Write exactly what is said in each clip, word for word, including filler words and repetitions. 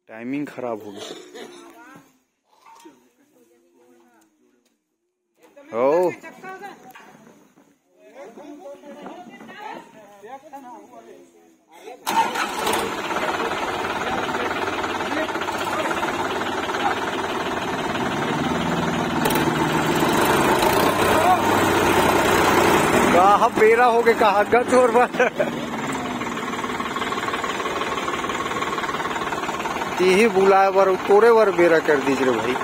Timing खराब हो गई। ओ कहा बेरा हो गए कहा गचोर बार ही बुलाए बार तोरे बार बेरा कर दीजिए भाई।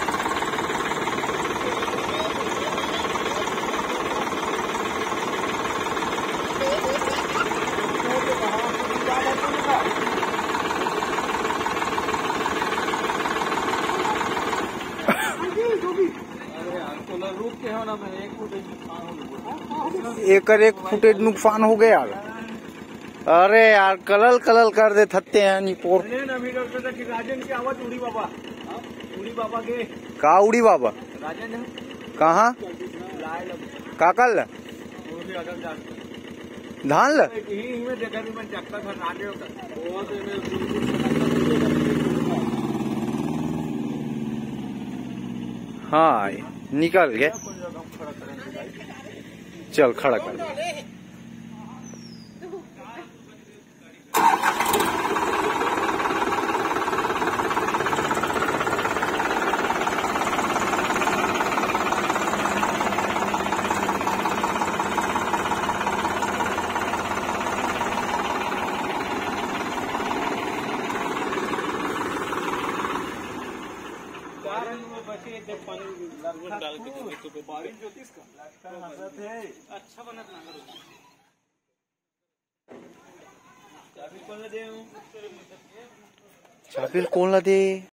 एक एक फुटेज नुकसान हो गया। अरे यार कलल कलल कर दे थत्ते हैं निपोर। राजन की आवाज उड़ी बाबा, उड़ी बाबा के का उड़ी बाबा राजन कहाँ काकल धान ल हाँ निकल गए। चल खड़ा कर अच्छा बना चाबिल कौन ला दे।